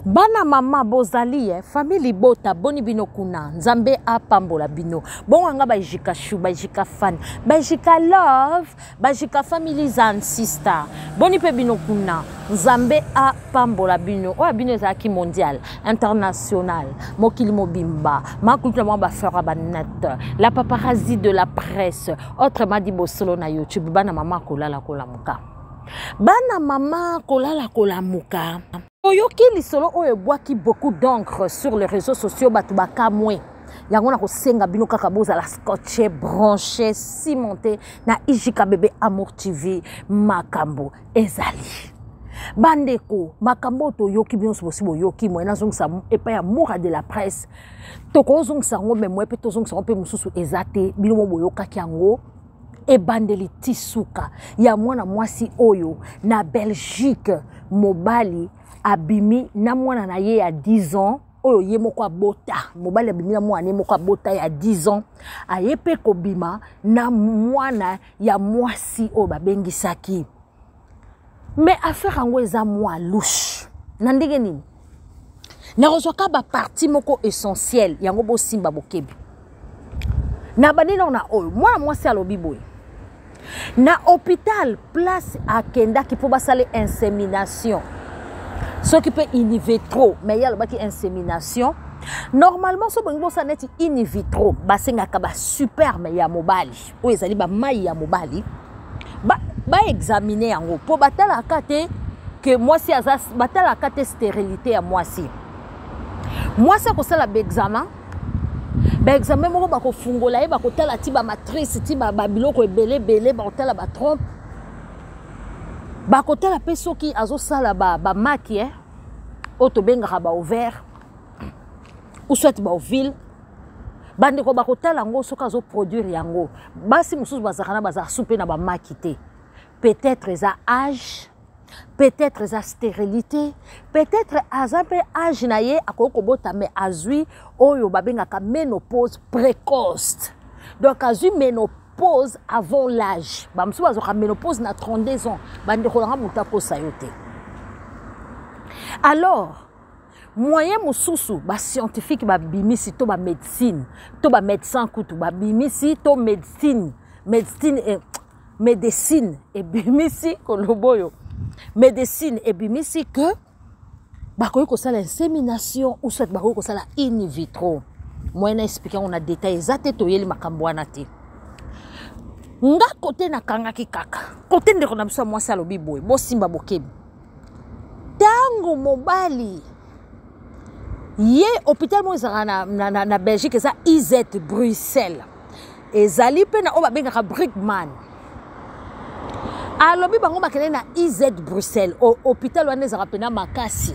Bana mama bozali famille bota boni bino kuna nzambe apambola bino bon anga bajika shu bajika fan bajika love bajika family and sister boni pe bino kuna nzambe apambola bino oya bino ezaki mondial international mokili mobimba makultu na ba fera banet la paparazzi de la presse autrement dit bosolo na YouTube bana mama kolala kolamuka bana mama kolala kolamuka Oyoki lisolo oyo boaki beaucoup d'encre sur les réseaux sociaux batubaka mwe. Yango na kosenga bino kaka boza la scotché, branché, cimenté na Ijika bébé Amour TV makambo ezali. Bandeko makambo to yoki bino possible yoki mwe na zongsa epa ya moura de la presse. Toko zongsa ngombe mwe pe to zongsa mpe mususu ezate bino mo yokaki yango. E bandeli tisuka ya mwana mwasi oyo na Belgique mobali abimi na mwana na ye ya 10 ans oyo ye moko abota mobali abimi na mwana moko abota ya 10 ans ayepe kobima na mwana ya mwasi oyo babengisaki mais affaire yango eza mwa louche na ndenge nini na kozwaka ba partie moko essentiel yango bosimba bokebi na banina na oyo mwana mwasi alobi boye na hôpital place akenda ki po basale insémination ce qui peut in vitro mais il y a le insémination normalement ce bongo ça net in vitro basenga ka ba super mais ya mobali o ezali ba mai ya mobali ba examiner yango po batala kate que moi si azas batala kate stérilité ya moi si ko sala ba examen ba examen moko ba ko fungola ye ba ko tala ti ba matrice ti ba biloko ebele ba ko tala ba trompe ba ko tala pe soki azo sala ba maki auto benga ba ouvert ou soit ba ovile bande ko ba ko tala ngo soki azo produire yango basi mususu bazakana baza soupe na ba maki te peut-être za âge peut-être za stérilité peut-être azape âge na ye akoko bota mais azui oyo babenga ka ménopause précoce donc azui ménopause avant l'âge bamsu bazoka ménopause na 32 ans bande ko nga mutako sayote alors moyen mususu ba scientifique ba bimisi to ba médecine to ba médecin kutu ba bimisi to médecine et bimisi koloboyo médecine et bimisi que bakoyi ko sala insémination ou soit bakoyi ko sala in vitro moyen expliquer on a détail exact to yeli makambo wana te nga côté na kanga ki kaka côté ndeko na biso mwasi alobi boy bo simba bokebi tango mobali ye hôpital mo ezaka na Belgique eza IZ Bruxelles ezali pe na oba benga Brigman alobi bango bakene na IZ Bruxelles hôpital wana ezaka pe na makasi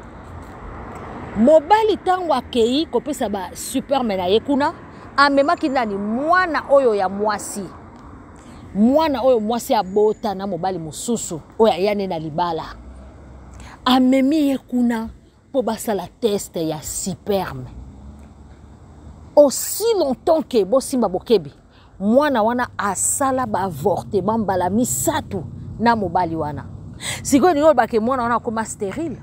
mobali tango akei kopesa ba supermen na ye kuna amemaki nani mwana oyo ya mwasi abota na mobali mususu oyo ayane na libala amemi ye kuna po basala test ya sperme aussi longtemps que bosimba bokebi mwana wana asala ba avortement mbala misatu na mobali wana sikoyo ningo bake mwana wana akoma stérile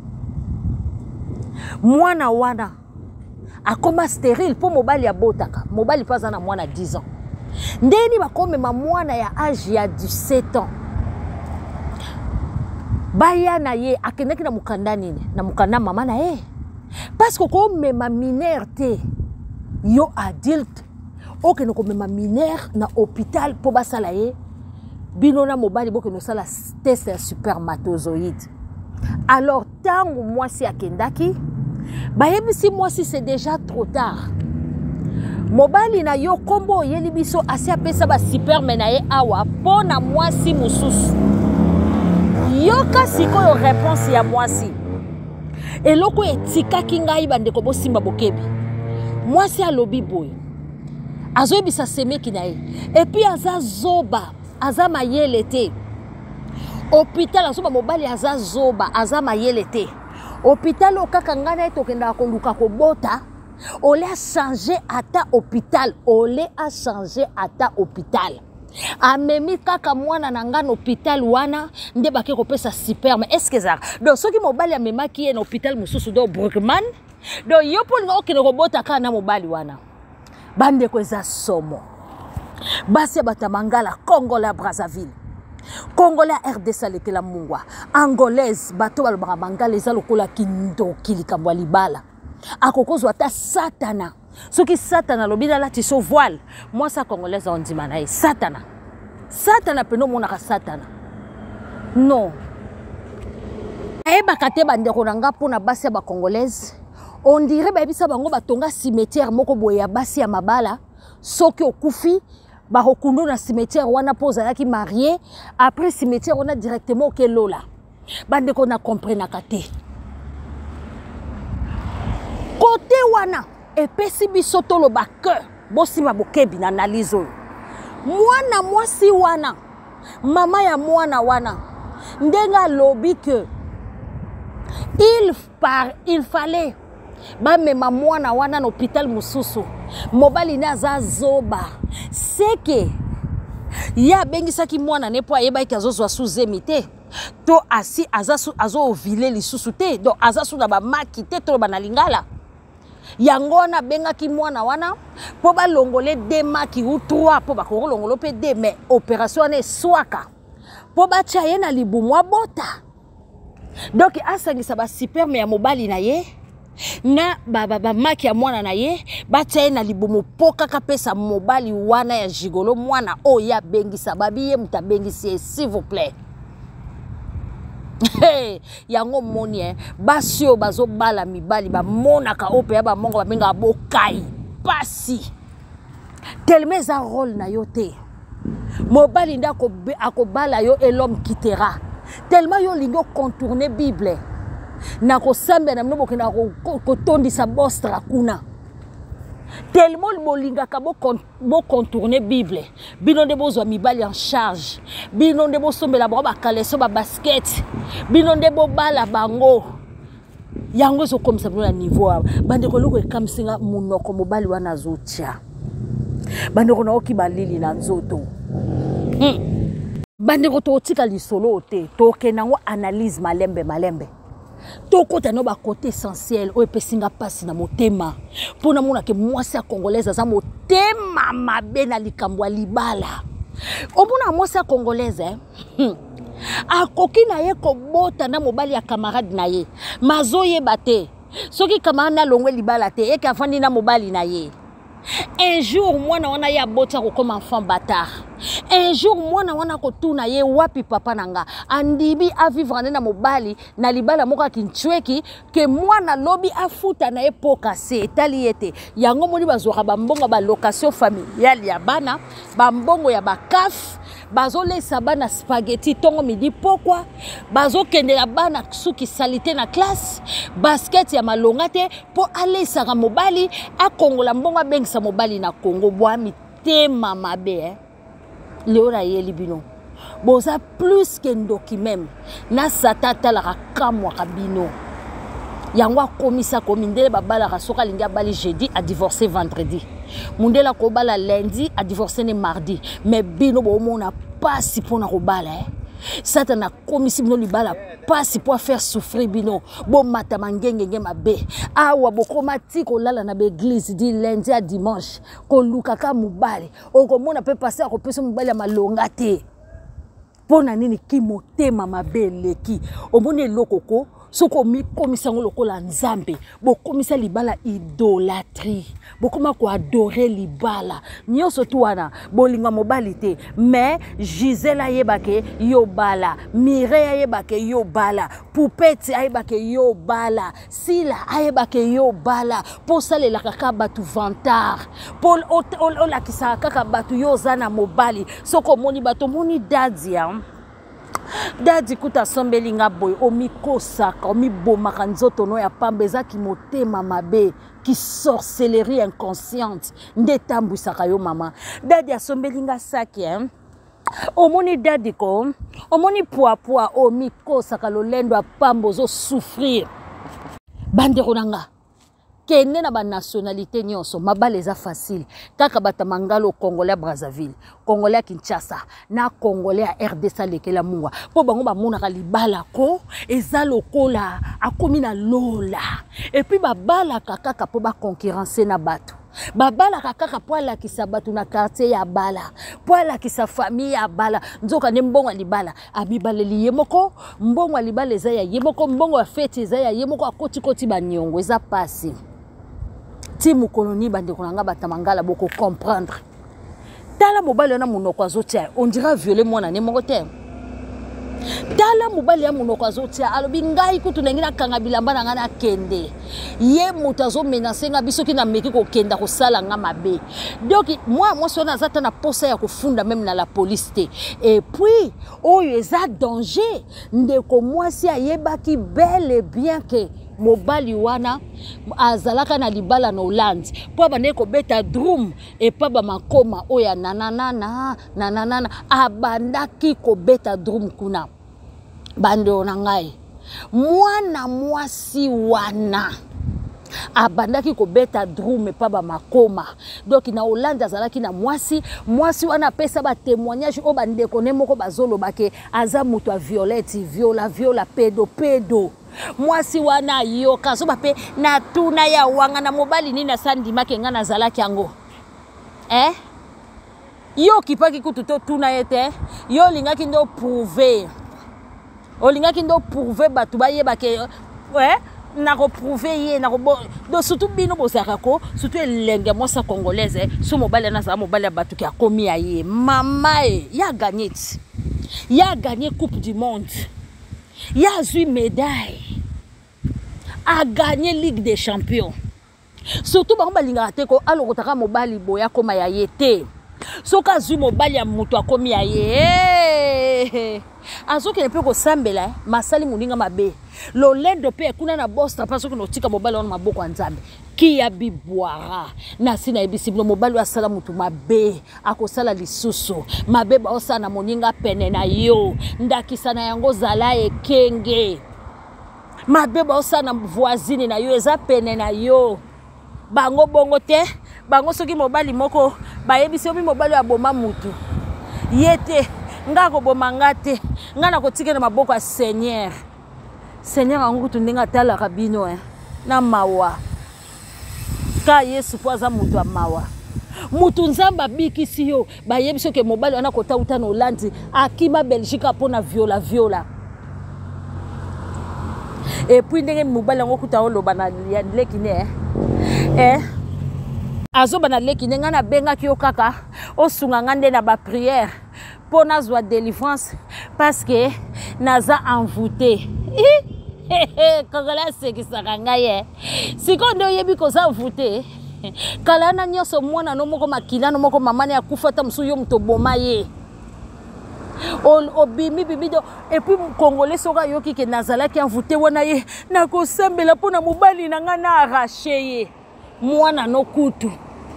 mwana wana akoma stérile po mobali abotaka mobali paza na mwana 10 ans ndeni bakomema mwana ya âge ya 17 ans baya na ye akendaki na mukanda nini na mukanda mama na ye parce que ko mema mineur te yo adulte okende ko mema mineur na hôpital po basala ye bino na mobali bokeno sala test ya spermatozoïde alors tango mwasi akendaki bayebisi mwasi c'est déjà trop tard mobali na yo kombo yeli biso asi apesa ba sperme na ye awa pona mwasi mususu yoka sikoyo réponse ya mwasi eloko etikaki ngai bandeko bosimba bokebi mwasi alobi boye azoyebisa semeki na ye epi aza zoba aza mayele te hôpital azoba mobali aza zoba aza mayele te hôpital okaka ngai na ye tokendaka koluka kobota ole a changé ata hôpital amemi kaka mwana na nga na hôpital wana nde bake kopesa super mais est-ce que ça donc soki mobali amemaki ye na hôpital mosusu do Brookman donc yo po linga okende kobota kaka na mobali wana bandeko eza somo basi batamangala Congolais Brazzaville Congolais RDC lekela mungwa angolaise bato balobaka bangala eza lokola kindoki likambo libala akokozwa ta satana soki satana lobina lati so voile moi ça congolaise on dit manaï satana satana peno monaka satana non eba kate bandeko nanga pona basi ba congolaise on dirait ba bisa bango batonga cimetière moko boya basi ya mabala soki okufi ba rokundo na cimetière wana poza yaki marié après cimetière on a directement ke lola bandeko na comprendre kate côté wana epesi biso toloba ke bosima bokebi na analyse mwana mwasi wana mama ya mwana wana ndenga lobi que il fallait ba mema mwana wana na hôpital mususu mobali na za zoba seke ya bengisaki mwana ne po ayeba ki azozwa sous-emité to asi azo ovile lisusu te donc azasu na ba maki te to ba na lingala yango na bengaki mwana wana po ba longole de maki ou 3 po ba ko longolo pe de mais opération ne swaka po ba tia ye na libumwa bota donc asangisa ba super mais ya mobali na ye na ba maki ya mwana na ye ba tia ye na libumu po kaka pesa mobali wana ya jigolo mwana o ya bengisa babi ye mutabengisi s'il vous plaît. Hey, yango moni basio bazo bala mibali ba monaka ope ya ba mongo ba benga bokai pasi tellement za rôle na yo te mobali nda ko akobala yo et l'homme quittera tellement yo lingo contourner bible na ko sambe na mnobo kina ko tondisa bostra kuna tellement le molinga kabo contourner bible bino de bozwa mibali en charge bino de bosombela ba kaleso ba basket bino de bobala bango yango zo comme ça na niveau bande ko loko ekamsinga munoko mobali wana zotia bande ko na okibalili na nzoto bande ko to tika lisolo te to kenango analyse malembe tokota no ba côté essentiel o epesinga pasi na motema pona mona ke mwasi ya congolaise za motema mabe na likambo libala omona mwasi ya congolaise akoki na ye kobota na mobali ya camarade na ye mazoye bate soki camarade na longwe libala te eka fandi na mobali na ye un jour mwana wana ya bota ko comme enfant bâtard un jour mwana wana ko tuna ye wapi papa nanga andibi a vivre na mobali na libala moka kinchweki ke mwana lobi afuta na epoka se etali yete yango moni bazwaka bambongo ba location familiale ya bana bambongo ya bakaf bazolesa bana spaghetti tongo midi pokwa bazokendela bana suki salite na classe basket ya malonga te po alesaka mobali akongola mbongo bengisa mobali na Congo bwami tema mabe leora yeli bino boza plus que ndoki même na satata la kamwa kabino yango komisa komindele babala rasoka linga bali jeudi a divorcer vendredi mundela ko bala lundi a divorcer ne mardi mais bino bo mona pasi pona ko bala Satana komisi bino libala pasi pour faire souffrir bino bon mata mangenge mabe awa bokomati ko lala na l'église di lundi à dimanche ko lukaka mubali okomona pe passer ko pesa mubali ya malonga te pona nini ki motema mabe leki omone lokoko soko mi komisa lokola nzambe bokomisa libala idolâtrie bokoma ko adorer libala nyoso tu wana bolinga mobali te mais Gisela yebake yo bala Mireille yebake yo bala Poupette ayebake yo bala Sila ayebake yo bala po salela kaka batu vantard Paul ola kisaka kaka batu yo zana mobali soko moni bato moni dadia Dadi kuta sombeli nga boy omikosaka omibomaka nzoto no ya pambeza ki motema mabe ki sorcellerie inconsciente nde tambwisaka yo mama dadi asombeli nga saki omoni dadi ko omoni poa omikosaka lolendo ya pambo zo souffrir bandeko nanga kende na ba nationalité nyonso mabala eza facile kaka bata mangalo congolais à Brazzaville congolais à Kinshasa na congolais à RDC lekela mungwa po bango ba monaka libala ko eza lokola akomi na lola et puis babala kaka po ba concurrencer na bato babala kaka po ala kisabatu na quartier ya bala po ala kisa famille ya bala nzoka ne mbongo libala abibaleli yemoko mbongo libala eza ya yemoko mbongo ya fete eza ya yemoko akoti koti banyongo eza pasi ti mukoloni bande konanga batamangala boko comprendre tala mobali na munoko azotia on dirait violer mwana ne moko te tala mobali ya munoko azotia alobi ngai kutu nengina kanga bilamba na ngana kende ye mutazo menacer nga biso ki na meki ko kenda ko sala nga mabe donc moi sona zata na posa ya kufunda même na la police te et puis oyo eza danger ndeko mwasi ayebaki bel et bien que mobali wana azalaka na libala na Hollande po bane ko beta drum et pa ba makoma oya nanana abandaki ko beta drum kuna bando na ngai mwana mwasi wana abandaki ko beta drum et pa ba makoma donc na Hollande azalaki na mwasi wana pesa ba témoignage o bande ko ne moko bazolo bake aza mutu a violette viola pedo mwasi wana yo kaso bape na tuna ya wanga na mobali nini na sandima kenga na zalaki yango yo kipaki kutu tuna yete yo lingaki ndo prouver olingaki ndo prouver batu baye bake na ko prouver ye na ko do surtout bino bosaka ko surtout elenge mosa congolaise so mobali na za mobali batu ki akomi aye mama ya gagné coupe du monde ya eu médaille a gagné Ligue des Champions surtout bango balingaka te ko alokotaka mobali boya koma ya yete soka azui mobali ya mutu akomi ya ye azoki ne pe ko sambela masali muninga mabe lolendo pe kuna na bosta paso kuno tika mobali wana maboko ya nzambe ki ya bibwara na sina ebisiblo mobali asala mutu mabe akosala lisusu mabe ba osana moninga pene na yo ndakisa na yango zala ekenge mabe ba osana voisine na yo eza pene na yo bango bongo te bango soki mobali moko bayebisi obi mobali aboma mutu yete nga ko bomanga te nga na kotika na maboko ya Seigneur angu tundinga tala kabino na mawa ka Yesu po aza mutu mawa mutu nzamba bikisi yo bayebisi ke mobali wana kota uta na Hollande akima Belgique pona viola et puis ndenge mobali ngo kuta oloba na lekine azo bana lekine nga na benga ki yo kaka osunga ngande na ba prière pona zwa délivrance parce que naza envoûté kagala sekisaka ngai siko ndo yebi koza envoûté kala na nyoso mwana no moko makila no moko mamani akufata msu yo mto boma ye obimi bibido et puis congolais soka yoki ke nazala ki envoûté wana ye na ko sambela pona mobali na nga na arraché ye mwana no kutu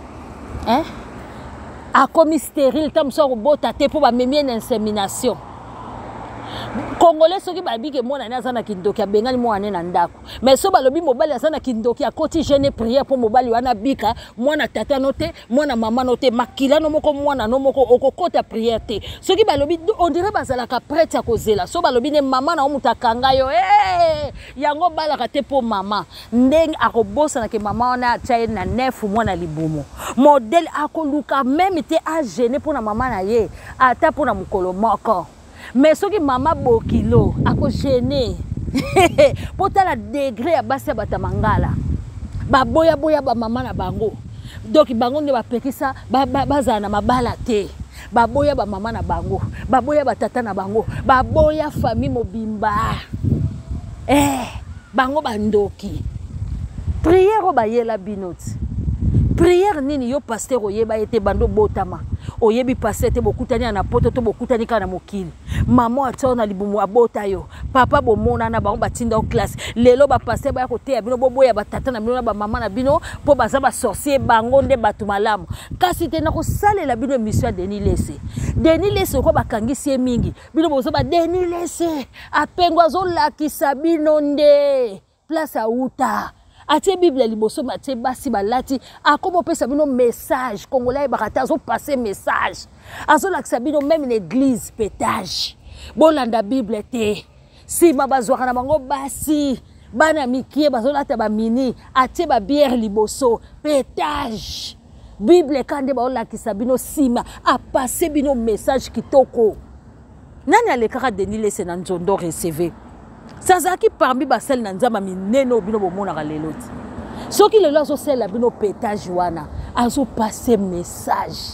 akomi stérile tam so bota te po ba memie na insémination congolais soki babike mwana na azana kindoki abengani mwana na ndako mais so balobi mobali azana kindoki akoti jeune prière po mobali wana bika mwana tata note mwana mama note makila no moko mwana no moko okokota prière te soki balobi on dirait bazala ka prêtre ya kozela so balobi ne mama na omutakanga yo yango balaka te po mama ndenge akobosa na ke mama wana atia na nefu mwana libumu modèle akoluka même te a gêner pour na mama na ye ata pour na mukolo moko mais soki mama bokilo ako gêner pota la degré ya basi batamangala baboya ba mama na bango donc bango ne bapekisa bazana mabala te baboya ba mama na bango baboya batata na bango baboya famille mobimba bango bandoki prière bayela binoti prière nini yo pasteur oyeba ete bando botama oyebi pasteur te bokutani na poto to bokutani kana mokili maman atona libumu abota yo papa bomona na bango batinda au classe lelo ba pasteur ba kote ya bino boboya batata na bino na ba mama na bino po baza ba sorcier bango nde batu malamu kasi te na ko salela bino mission Denis Lesse ko bakangisi mingi bino bozo ba Denis Lesse apengwa zo lakisa bino nde place a uta atie Bible liboso atie basi balati akomo pesa bino message congolais bakata azo passer message azo lakisa bino même l'église pétage bolanda Bible te si babazwaka na bango basi bana mikie bazolata ba mini atie ba bière liboso pétage Bible kande baolakisa bino sima a passer bino message kitoko nani alekaka Denis Lese na nzondo recevé sazaki parmi basel na nzamba mineno bino bomona ka lelo ti soki lelo azo sela bino pétage wana azo passer message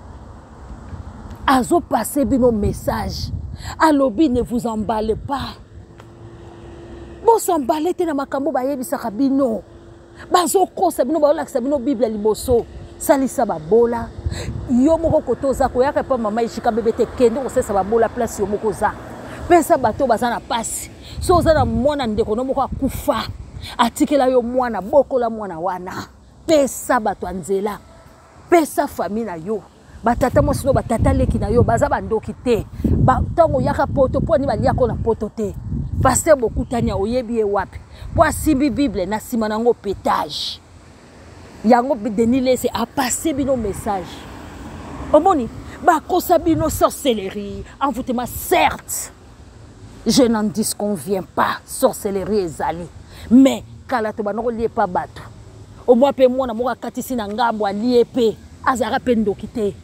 azo passer bino message alobi ne vous emballez pas bon s'emballer te na makambo bayebisaka bino bazo kosa bino baolakisa bino Bible liboso salisa babola yo moko kotoza koyaka pa mama ishika bebe te kende kosesa babola place yo moko za pesa bato bazana pasi so ozana mwana ndeko no moko akufa atikela yo mwana bokola mwana wana pesa bato anzela pesa famille na yo batata mosino batata leki na yo baza bandoki te batango yaka poto po ni balia ko na poto te pasteur bokutanya oyebi e wapi po asimbi Bible na sima nango pétage yango Denis Lese a passé bino message omoni ba kosa bino sorcellerie envoûtement certes je n'en disconviens pas sorcellerie ezali mais kala to banoko lié pas bato au moins pe mona moka katisi na ngambo alié pe azara pe ndoki te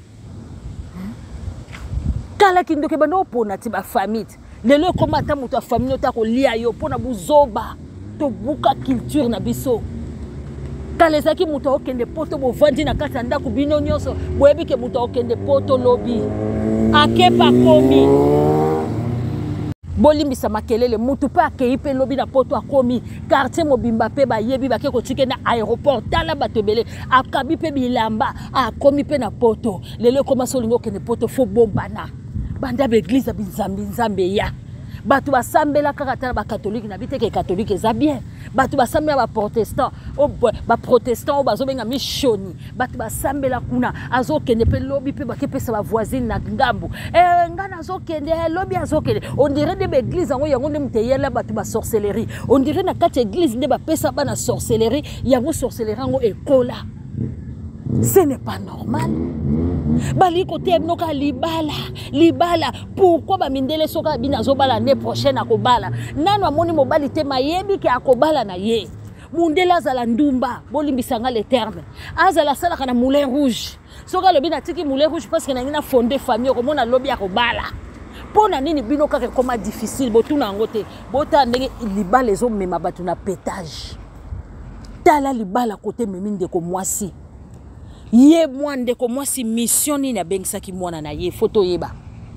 kala kindoke bano pona ti ba famille lelo koma ta muto famille ta ko lia yo pona buzoba to buka culture na biso kala zaki muto okende poto bo vandi na kata ndako bino nyonso boyebi ke muto okende poto lobi akepa komi bolimbisa makelele mutu pa akeipe lobi na poto akomi quartier mobimba pe bayebi bake kotike na aéroport tala batebele akabi pe bilamba akomi pe na poto lelo koma solingo okende poto fo bombana banda l'église bizambi nzambe ya batu basambela kaka tala ba catholique na biteke catholique za bien batu basambela ba protestant ba protestant bazobenga missioni batu basambela kuna azokende pe lobi pe bakepesa ba voisine na ngambo ngana azokende lobi azokende on dirait de l'église yango yango nde muteyela batu ba sorcellerie on dirait na kati église nde ba pesa bana sorcellerie yango sorcellerie yango ekola ce n'est pas normal. Bali côté noka libala pourquoi ba mindele soka binazo bala l'année prochaine akobala nano amoni mobali te mayebi ke akobala na ye mundela zala ndumba bolimbisanga les termes azala sala kana moulin rouge soka lobi na tiki moulin rouge parce que na ngina fondé famille ko mona lobi akobala pona nini bino kaka koma difficile botuna ngote bota ndenge libala ezo mema batu na pétage tala libala côté meminde ko mwasi ye mwande ko mwasi mission ni na bengisaki mwana na ye photo yeba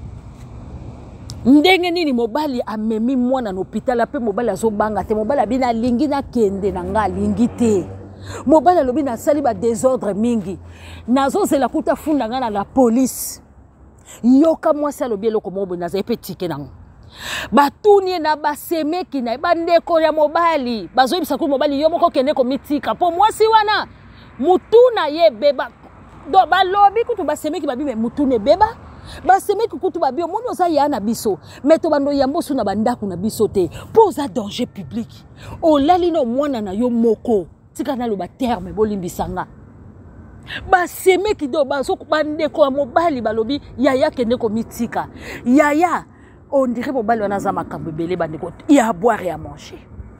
ndenge nini mobali amemi mwana na hôpital ape mobali azobanga te mobali abina lingi na kende na nga lingi te mobali alobi na sali ba désordre mingi nazo zela kuta funda nga na la police yoka mwasi alobi eloko mobo na zepe tike nango batuni na basemeki na bandeko ya mobali bazoyebisa ku mobali yo moko kende ko mitika po mwasi wana mutuna ye beba do balobi kutu basemeki babi mutune beba basemeki kutu babi omoni oza ya na biso meto bando yambo suna bandaku na biso te poza danger public olali no mwana na yo moko tika na lo ba terme bolimbisanga basemeki do bazo bandeko ya mobali balobi yaya kende ko mitika yaya on dirait mobali wana za makambo belé bandeko ya à boire et à manger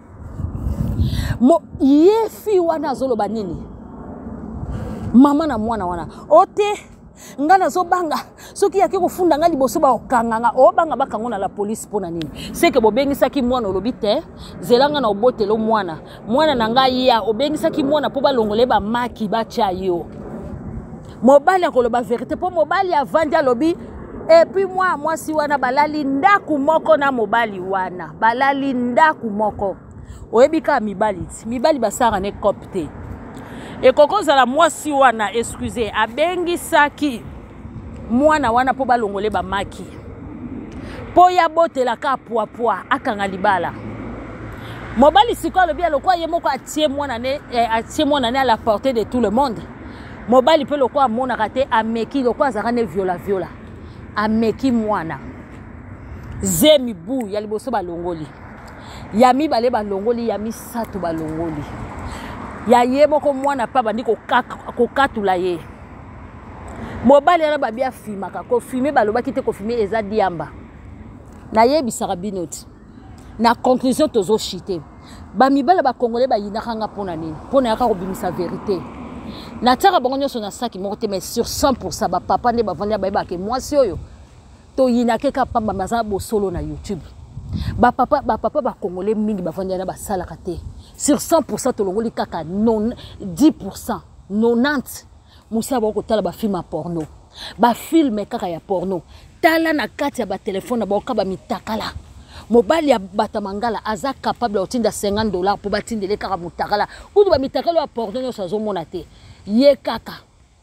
mo yefi wana zoloba nini mama na mwana wana ote ngana zo banga soki yake kofunda ngali boso ba okanganga o banga bakango na la police pona nini seke bobengisaki mwana olobi te zelanga na obotelo mwana na ngai ya obengisaki mwana po balongole ba maki ba chayo mobali akoloba vérité po mobali avandi alobi et puis moi si wana balali ndaku moko na mobali wana balali ndaku moko oyebika mibali basara ne copte et kokoza la mwasi wana excusez abengisaki mwana wana po balongole ba maki po ya botela ka poa akanga libala mobali siko lobi alokwa ye moko atie mwana ne à la portée de tout le monde mobali pe lokwa mona kate ameki lokwa zaka ne viola ameki mwana zemi bu ya liboso balongoli ya mibale balongoli ya misato balongoli ya ye moko mwana pa bandi ko katula ye mobali ala babia filmaka ko filmer balobaki te ko filmer eza diamba na ye bisaka binoti na conclusion tozo chité ba mibala ba congolais ba yinaka nga pona nini pona yaka ko bimisa vérité na tara bango nyonso na saki moko te mais sur 100% ba papa ne ba vanda ba ke mwasi oyo to yinake ka pamba maza bo solo na YouTube ba papa ba congolais mingi ba vanda na ba sala kate sur 100% to longoli kaka non 10% 90 musa ba ko tala ba film a porno ba film kaka ya porno tala na kati ya ba telefone ba ka ba mitakala mobali ya batamangala aza capable otinda $50 pour batindele kaka mutakala kudu ba mitakala ya porno nyoso azomona te ye kaka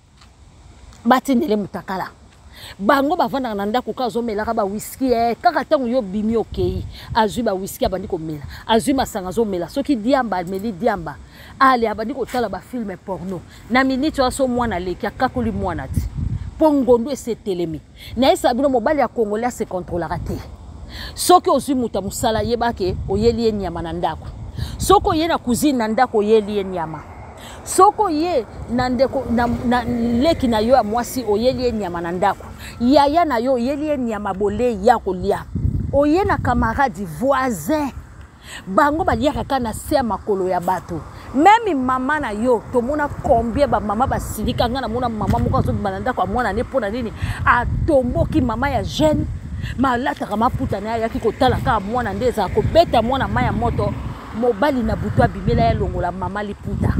batindele mutakala bango bavanda na ndako ka azomela ka ba whisky kaka tango yo bimi okei azui ba whisky abandi komela azui masanga azomela soki diamba meli diamba ale abandi kotala ba film porno na minute aso mwana leki akakoli mwana ti pongondo esetelemi na esa bino mobali ya Congolais se contrôlera te soki ozui muta musala yebake oyeli nyama na ndako soko ye na cuisine na ndako oyeli nyama soko ye na ndeko na leki na yo ya mwasi oyeli nyama na ndako yaya na yo oyeli nyama bole ya kolia oye na camarade voisin bango baliaka kana se makolo ya bato même mama na yo tomona combien ba mama basilika nga na mona mama moko azo bananda kwa mwana ne pona nini atomboki mama ya jeune malata kama puta na yaki kotala ka mwana ndeza ko beta mwana maya moto mobali na butwa bimela ya longola mama liputa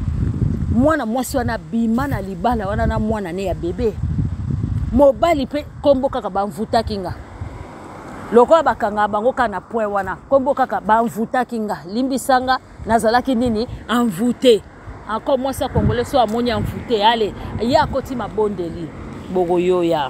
mwana mwasi wana bima na libala wana na mwana ne ya bebe mobali pe kombo kaka bamvuta kinga lokola bakanga bango kana point wana kombo kaka bamvuta kinga limbisanga nazalaki nini envoûté encore moi ça congolais so amoni envoûté allez ya koti mabondeli bogoyo ya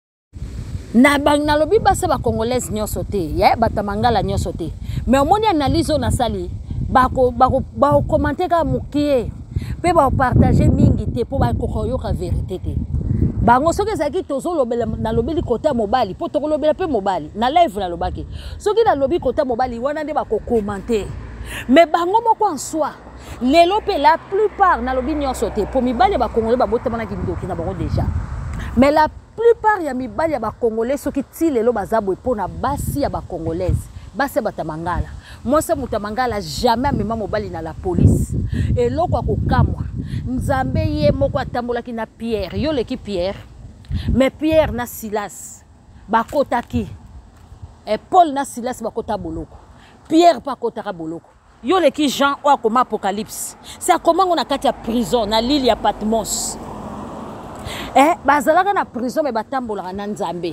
na bang na lobi basa ba congolaise nyoso te ya batamangala nyoso te mais omoni analyse na sali bako commenter ka mukie pe ba partager mingi te po ba kokoyo ka vérité te bango soki ezaki tozo lobela na lobeli kota mobali po to lobela pe mobali na live na lobaki soki na lobi kota mobali wana nde bako commenter mais bango moko en soi lelo pe la plupart na lobi nyoso te po mibali ba congolais ba botama na kindoki na bango déjà mais la plupart ya mibali ya ba congolais soki ti lelo bazabo epona basi ya ba congolaise basi batamangala moi ça mutamangala jamais mema mobali na la police et loko akokamwa nzambe ye moko atambolaki na Pierre yo leki Pierre mais Pierre na Silas bakotaki et Paul na Silas bakota boloko Pierre pa kotaka boloko yo leki Jean o akoma Apocalypse c'est comment on a kati ya prison na l'île ya Patmos bazalaka na prison mais batambolaka na nzambe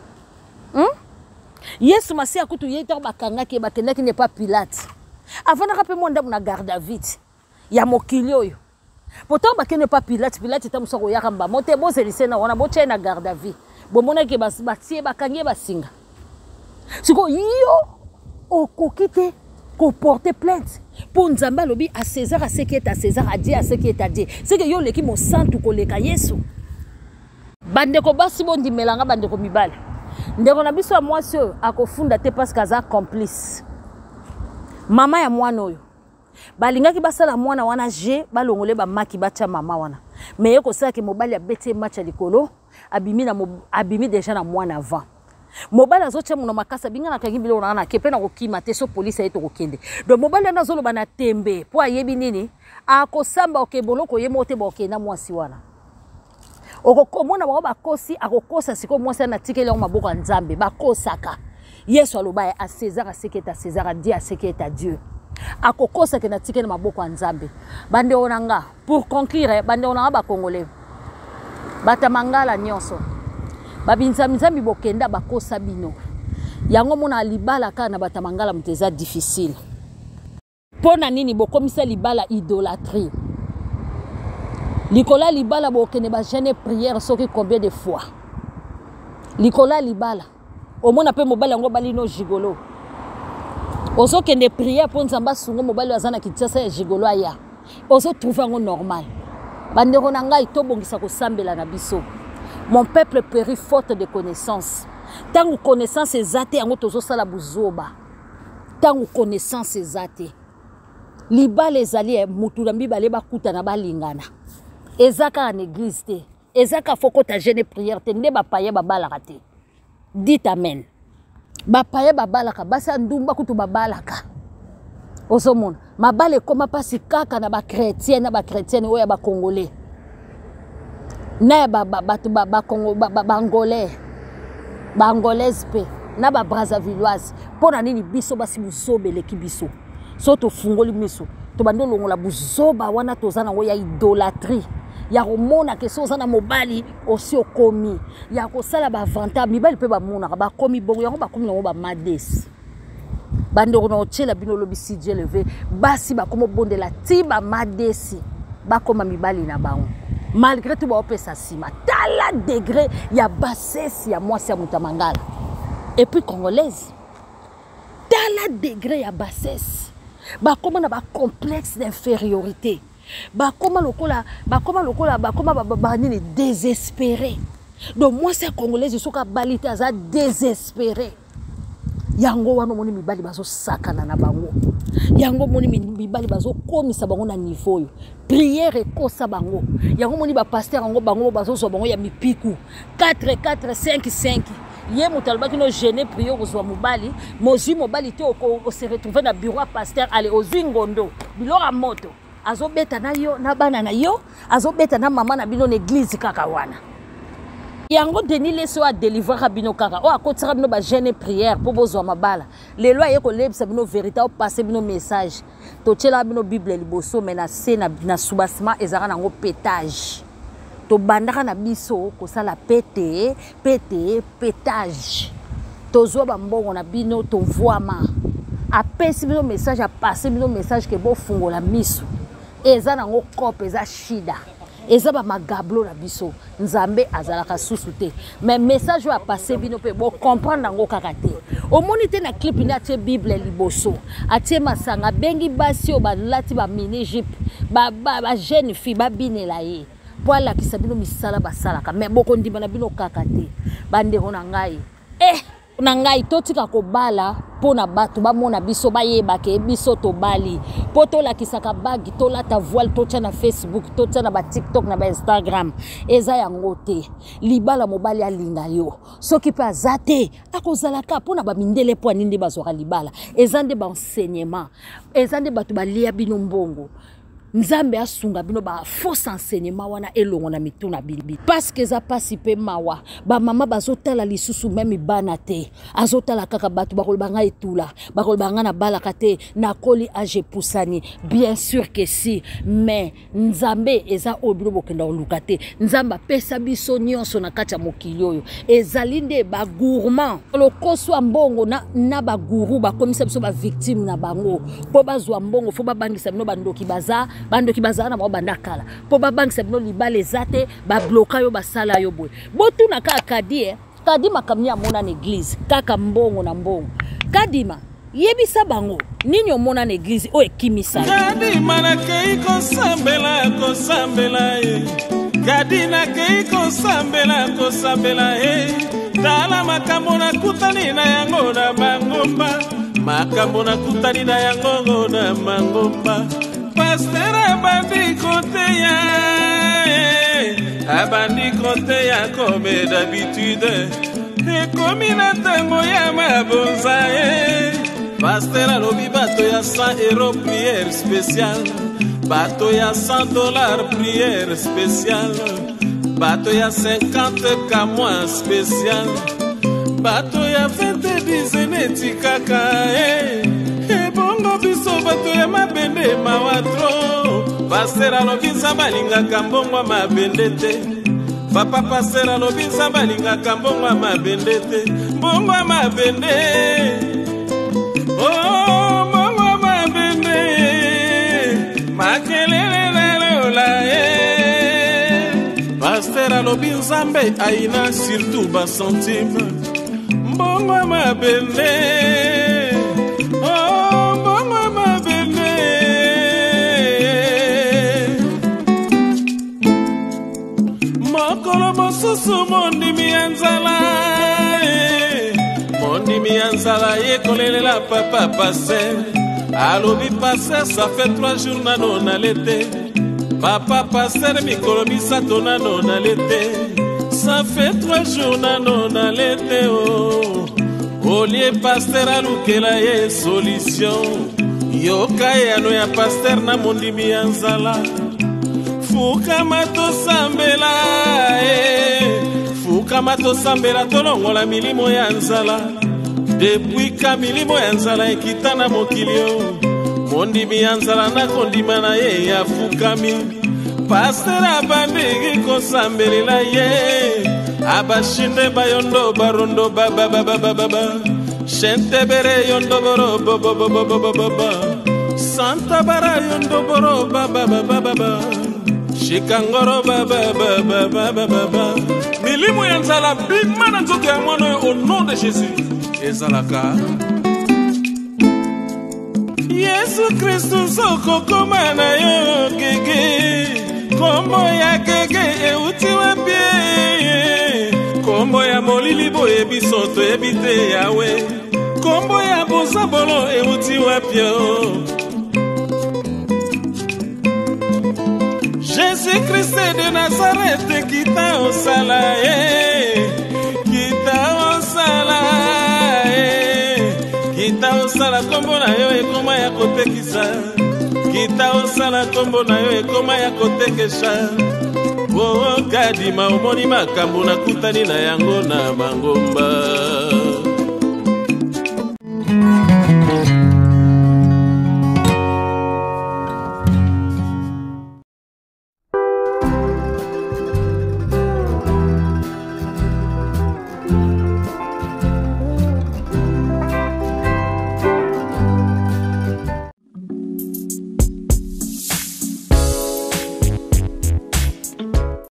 Yesu masia kutu yeta bakanga ke bakendaki ne pas Pilate avant na kapé monda na garde à vue ya mokili oyo pourtant bakene pas Pilate tamusa ko yakamba mote bozelise na wana boche na garde à vue bomona ke batie bakangie basinga siko yo okokite ko porter plainte pour nzamba lobi à César à ce qui est à César à Dieu à ce qui est à Dieu c'est que yo leki mo santu ko leka Yesu bandeko basi bondi melanga bandeko mibale ndeko na biso ya mwasi oyo akofunda te parce kaza complice mama ya mwana oyo balingaki basala mwana wana je balongole ba maki bacha mama wana mais yeko sala ke mobali abete match likolo abimi déjà na mwana avant mobali azoche muno makasa binga na kangi bilo na kepe na kokima te so police ayeto kokende donc mobali na zolo bana tembe po ayebi nini akosamba okeboloko yemo te bokenda mwasi wana okokomona bango bakosi akokosa siko mwasi na tikeli maboko ya nzambe bakosaka Yesu aloba à César à ce qui est à César à Dieu à ce qui est à Dieu akokosa ke na tikeli maboko ya nzambe bande onanga pour conclure bande onanga ba congolais batamangala nyonso babinza mizambi bokenda bakosa bino yango mona libala kana batamangala muteza difficile pona nini bokomisa libala idolâtrie Likola libala bokene ba jeune prière soki combien de fois Likola libala au mona pe mobali ngo bali no gigolo ozo kende prière pour nzamba sungo mobali azana kitasa ya gigolo aya ozo trouver ngo normal bandeko na ngai to bongisa ko sambela na biso mon peuple périt faute de connaissance tant connaissance ezate yango tozo sala buzoba tant connaissance ezate libala ezali mutu na mibale bakutana balingana ezaka en église te ezaka foko ta jeune prière te nde bapaye babalaka te dit amen bapaye babalaka basa ndumba kutu babalaka ozomona mabale ekoma pasi kaka na bakrétienne oyo ya bakongolais na bato baangolaise mpe na babrazavilloise mpo na nini biso basi buzoba eleki biso so tofungoli miso tobandi olongola buzoba wana toza nango ya idolâtrie ya komona ke so oza na mobali osi okomi ya kosala bavanta mibali mpe bamonaka bakomi bongo yango bakomi nango bamadesi bandeko na otiela bino olobi si Dieu levé basi bakoma obondela ti bamadesi bakoma mibali na bango malgré tout baopesa nsima tala degré ya bassesse ya mwasi ya moto ya mangala et puis congolaise tala degré ya bassesse bakoma na bacomplexe d'infériorité bakoma nini désespéré donc mwasi ya congolaise soka bali te aza désespéré yango wana moni mibali bazosakana na bango yango moni mibali bazokomisa bango na niveau oyo prière ekosa bango yango moni bapasteur yango bango bazozwa bango ya mipiku 4-4-5-5 ye moto alobaki no gêné prière kozwa mobali mozwi mobali te se retrouver na bureau ya pasteur ale ozwi ngondo biloko ya moto azobeta na yo na bana na yo azobeta na mama na bino na église kaka wana yango Denis leso a délivrer bino kaka o akotira bino ba jeune prière pour bozwa mabala lelo aye ko lebisa bino vérité o passer bino message to tshela bino bible liboso mais na se na soubassement ezaka nango pétage to bandaka na biso ko sala pétage to zo ba mbongo na bino to voama apesi bino message a passer bino message ke bo fungola miso eza nango kope eza shida eza ba magablo na biso nzambe azalaka susu te mais message wa passer bino pe bo comprendre nango kaka te omoni te na clip ni atie bible liboso atie masanga bengi basi o balati ba mini jupe ba jeune fille ba binela ye po ala kisabino misala basalaka mais boko ndima na bino kaka te bandeko na ngai na ngai totika kobala pona bato bamona biso bayebake biso tobali po tolakisaka bagi tolata voile totia na Facebook totia na ba TikTok na ba Instagram eza yango te libala mobali alinga yo soki pe azate akozalaka pona ba mindele po ninde bazwaka libala eza nde ba enseignement eza nde bato balia bino mbongo nzambe asunga bino ba faux enseignement wana elongo na mituna bilibi parce que za pasi pe mawa ba mama bazotala lisusu même bana te azotala kaka bato bakolbanga etula bakolbanga na balaka te na koli age pusani bien sûr que si mais nzambe eza obilo bokenda oluka te nzamba pesa biso nyonso na kati ya mokili oyo ezali nde ba gourmand lokoswa mbongo na ba guru bakomisa biso ba victime na bango po bazwa mbongo fo babangisa bino bandoki baza na bandakala po babangisa bino libala ezate ba bloka yo basala yo boy botuna kaka kadima kamnya mona na église kaka mbongo na mbongo kadima yebisa bango nini omona na église o ekimisa kadima na keiko sambela kadina keiko sambela tala makambo na kutani na yango na mangomba makambo na kutani na yango na mangomba pasteur abandi kote ya comme d'habitude ekomi na ntango ya mabonza pasteur alobi bato ya 100 € prière spéciale bato ya $100 prière spéciale bato ya 50 kamwa spéciale bato ya 20 dizeneti kaka ebongo biso bato ya mabende mawatro pasteur alobi nzambe alingaka mbongo ya mabende te papa pasteur alobi nzambe alingaka mbongo ya mabende te mbongo ya mabende mbongo ya mabende makelele lalola pasteur alobi nzambe aina surtout basentime mbongo ya mabende mosusu mondimi ya nzala yekolelela papa paser alobi paster ça fait 3 jours nano na l'été papa paster mikolo misato nano na l'été ça fait 3 jours nano na l'été oh olie paster alukela ye solution yoka yano ya paster na mondimi ya nzala fukama tosambela fukama tosambela tolongola milimo ya nzala depuis ka milimo ya nzala ekita na mokilio mondimi ya nzala na kondima na ye ya fukami paster abandiki kosambelela ye abashinde bayondo barondo babababababa shentebere yondo boro babababababa santa bara yondo boro bababababa shikangoro babababababa milimo ya nzala bimana nzoto ya mwana au nom de Jésus ezalaka Yesu Kristu soko koma na yo gege kombo ya gege euti wapi kombo ya molili boye bisoto ebite yawe kombo ya bozabolo euti wapi Jésus Christ de Nazareth kita osala kita osala kita osala kombo na yo ekoma ya kotekisa kita osala kombo na yo ekoma ya kotekesha oh kadima omoni makambo nakutani na yango na mangomba